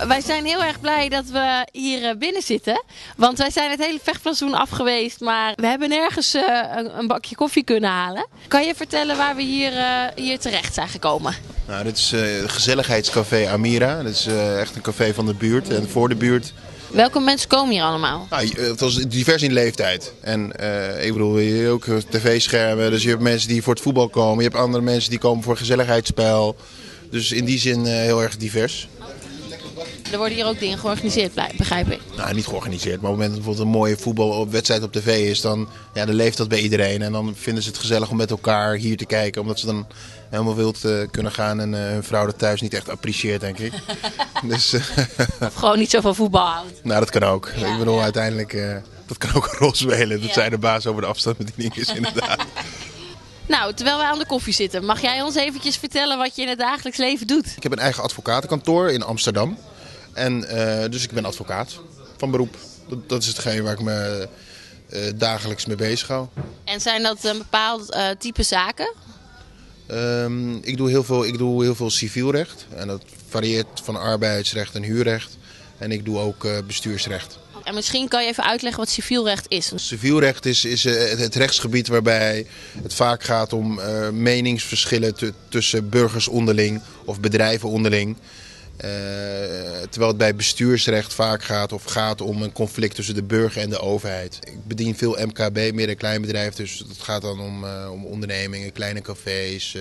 wij zijn heel erg blij dat we hier binnen zitten. Want wij zijn het hele vechtplantsoen af geweest, maar we hebben nergens een bakje koffie kunnen halen. Kan je vertellen waar we hier terecht zijn gekomen? Nou, dit is het gezelligheidscafé Amira. Dat is echt een café van de buurt en voor de buurt. Welke mensen komen hier allemaal? Nou, het was divers in leeftijd. En ik bedoel, je hebt ook tv-schermen. Dus je hebt mensen die voor het voetbal komen. Je hebt andere mensen die komen voor gezelligheidsspel. Dus in die zin heel erg divers. Er worden hier ook dingen georganiseerd, begrijp ik. Nou, niet georganiseerd. Maar op het moment dat bijvoorbeeld een mooie voetbalwedstrijd op tv is, dan leeft dat bij iedereen. En dan vinden ze het gezellig om met elkaar hier te kijken. Omdat ze dan helemaal wild kunnen gaan en hun vrouw dat thuis niet echt apprecieert, denk ik. Dus, of gewoon niet zo van voetbal houdt. Nou, dat kan ook. Ja, ik bedoel, uiteindelijk, dat kan ook een rol spelen. Dat zij de baas over de afstandsbediening is, inderdaad. Nou, terwijl wij aan de koffie zitten, mag jij ons eventjes vertellen wat je in het dagelijks leven doet? Ik heb een eigen advocatenkantoor in Amsterdam. En dus ik ben advocaat van beroep. Dat is hetgeen waar ik me dagelijks mee bezig hou. En zijn dat een bepaald type zaken? Ik doe heel veel civielrecht. En dat varieert van arbeidsrecht en huurrecht. En ik doe ook bestuursrecht. En misschien kan je even uitleggen wat civielrecht is. Civielrecht is het rechtsgebied waarbij het vaak gaat om meningsverschillen tussen burgers onderling of bedrijven onderling. Terwijl het bij bestuursrecht vaak gaat om een conflict tussen de burger en de overheid. Ik bedien veel MKB, meer een klein bedrijf, dus het gaat dan om ondernemingen, kleine cafés,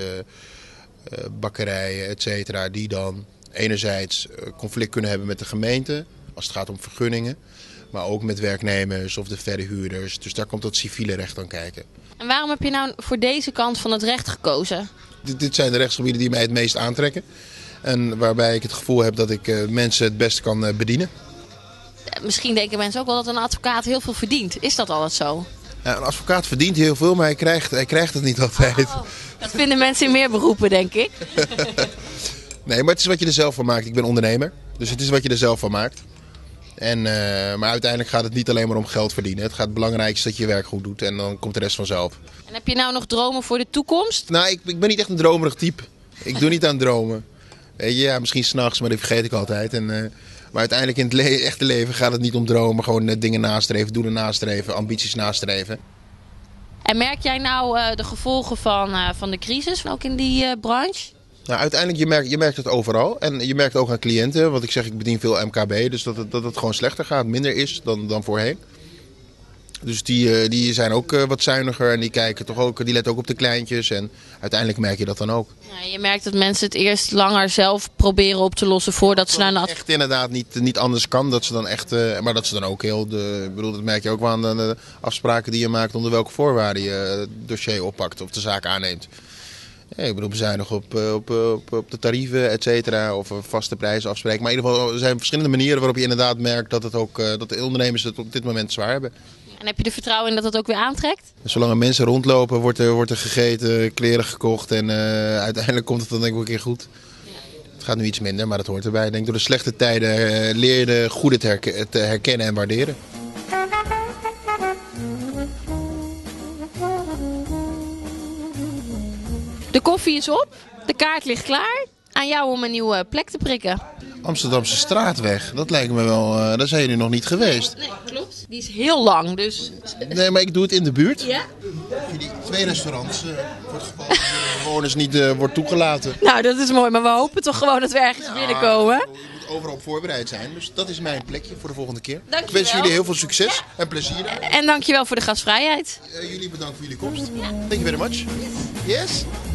bakkerijen, etc. Die dan enerzijds conflict kunnen hebben met de gemeente als het gaat om vergunningen, maar ook met werknemers of de verhuurders. Dus daar komt dat civiele recht aan kijken. En waarom heb je nou voor deze kant van het recht gekozen? Dit zijn de rechtsgebieden die mij het meest aantrekken. En waarbij ik het gevoel heb dat ik mensen het beste kan bedienen. Misschien denken mensen ook wel dat een advocaat heel veel verdient. Is dat altijd zo? Ja, een advocaat verdient heel veel, maar hij krijgt het niet altijd. Dat vinden mensen in meer beroepen, denk ik. Nee, maar het is wat je er zelf van maakt. Ik ben ondernemer, dus het is wat je er zelf van maakt. Maar uiteindelijk gaat het niet alleen maar om geld verdienen. Het belangrijkste dat je je werk goed doet en dan komt de rest vanzelf. En heb je nou nog dromen voor de toekomst? Nou, ik ben niet echt een dromerig type. Ik doe niet aan dromen. Ja, misschien 's nachts, maar dat vergeet ik altijd. Maar uiteindelijk in het echte leven gaat het niet om dromen. Gewoon dingen nastreven, doelen nastreven, ambities nastreven. En merk jij nou de gevolgen van de crisis, ook in die branche? Nou, uiteindelijk, je merkt het overal. En je merkt ook aan cliënten. Want ik bedien veel MKB. Dus dat het gewoon slechter gaat, minder is dan voorheen. Dus die zijn ook wat zuiniger en die letten ook op de kleintjes. En uiteindelijk merk je dat dan ook. Ja, je merkt dat mensen het eerst langer zelf proberen op te lossen voordat ze naar een echt inderdaad niet anders kan. Dat ze dan echt, maar dat ze dan ook dat merk je ook wel aan de afspraken die je maakt onder welke voorwaarden je het dossier oppakt of de zaak aanneemt. Ja, ik bedoel, bezuinigen op de tarieven, et cetera, of vaste prijzen afspreken. Maar in ieder geval er zijn verschillende manieren waarop je inderdaad merkt dat dat de ondernemers het op dit moment zwaar hebben. En heb je er vertrouwen in dat het ook weer aantrekt? Zolang er mensen rondlopen, wordt er gegeten, kleren gekocht en uiteindelijk komt het dan denk ik een keer goed. Ja. Het gaat nu iets minder, maar dat hoort erbij. Ik denk door de slechte tijden leer je de goede te herkennen en waarderen. De koffie is op, de kaart ligt klaar. Aan jou om een nieuwe plek te prikken. Amsterdamse Straatweg, dat lijkt me wel, daar zijn jullie nog niet geweest. Nee, klopt. Die is heel lang, dus... Nee, maar ik doe het in de buurt. Ja? Die 2 restaurants, voor het geval dat de bewoners niet wordt toegelaten. Nou, dat is mooi, maar we hopen toch gewoon dat we ergens binnenkomen. Je moet overal op voorbereid zijn, dus dat is mijn plekje voor de volgende keer. Dankjewel. Ik wens jullie heel veel succes en plezier daar. En dankjewel voor de gastvrijheid. Jullie bedankt voor jullie komst. Thank you very much. Yes?